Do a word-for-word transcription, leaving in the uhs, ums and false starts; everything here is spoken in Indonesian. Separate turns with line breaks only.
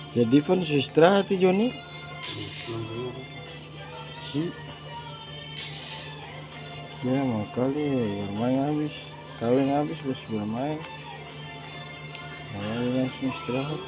Jadi pun istirahat Joni si ya mau kali bermain habis kawin habis bos bermain nah, langsung istirahat.